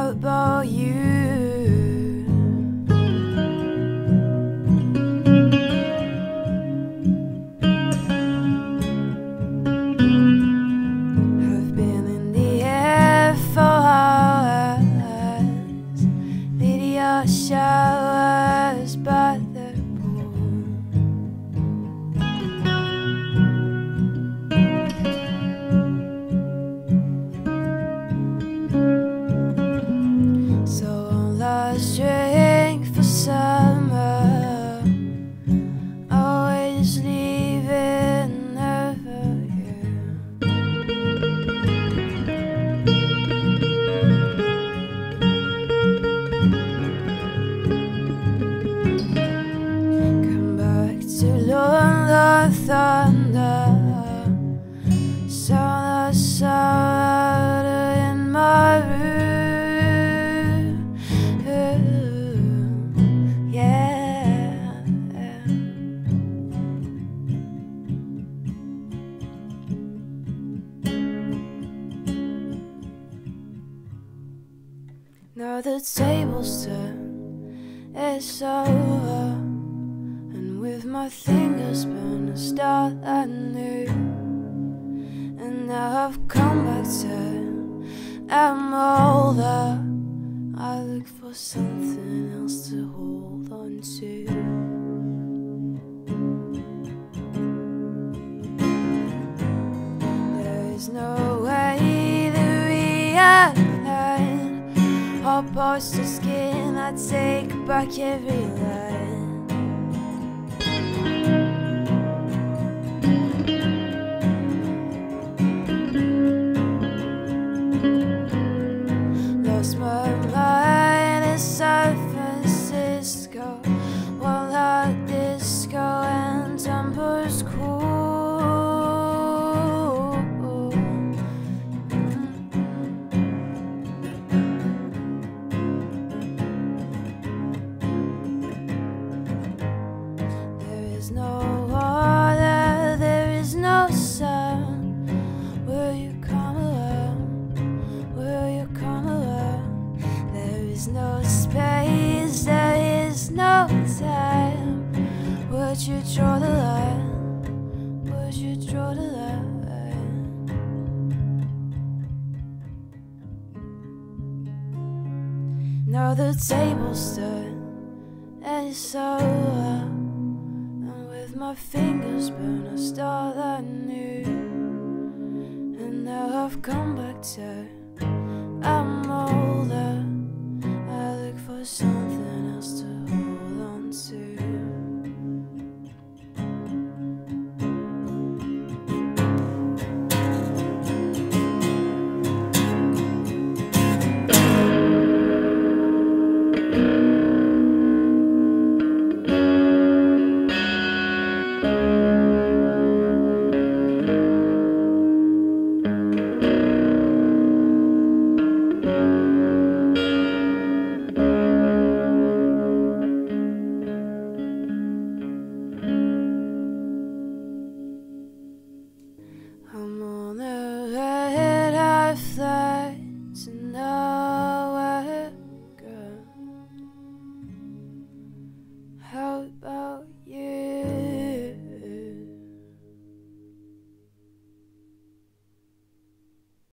about you. I've been in the air for hours, meteor showers by the pool. So one last drink for summer, always leaving, never here. Come back to learn the thunder, sound the sound in my room. Yeah. Now the table's turned, it's over, and with my fingers burn a star I knew. And now I've come back to, I'm older, I look for something else to hold on to. There is no way that we align, our poster skin, I take back every line. Lost my mind in San Francisco, while hot disco and tempers cool. There is no water, there is no sun. Will you come along? Will you come along? There is no space, there is no time. Would you draw the line? Would you draw the line? Now the table's turned, and it's over, and with my fingers burn a star that I knew. And now I've come back to